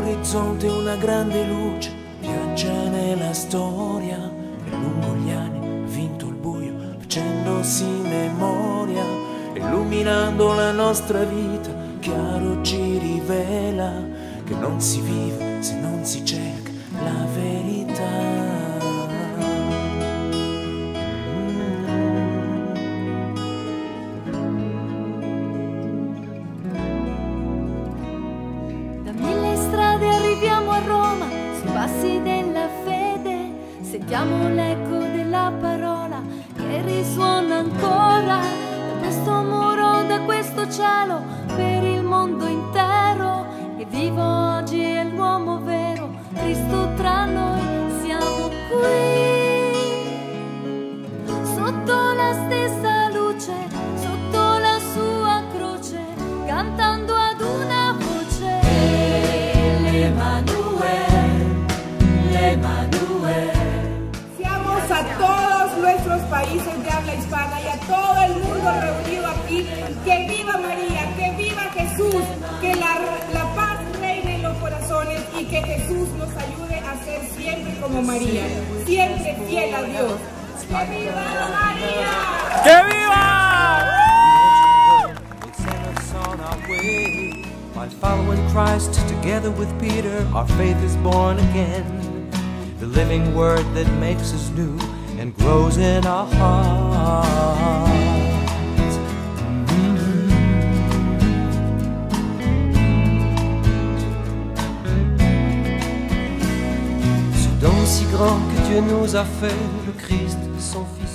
all'orizzonte una grande luce viaggia nella storia e lungo gli anni ha vinto il buio facendosi memoria, illuminando la nostra vita. Chiaro ci rivela che non si vive se non si cerca la verità. Passi della fede, sentiamo l'eco della parola che risuona ancora da questo muro, da questo cielo, per il mondo intero. E vivo oggi è l'uomo vero, Cristo tra noi, siamo qui, sotto la stessa luce, sotto la sua croce, cantando ad una voce. Deseamos a todos nuestros países de habla hispana y a todo el mundo reunido aquí, que viva María, que viva Jesús, que la paz reine en los corazones y que Jesús nos ayude a ser siempre como María, siempre fiel a Dios. ¡Que viva María! ¡Que viva! By following Christ together with Peter, our faith is born again. The living word that makes us new and grows in our hearts. Ce don si grand que Dieu nous a fait, le Christ, son Fils.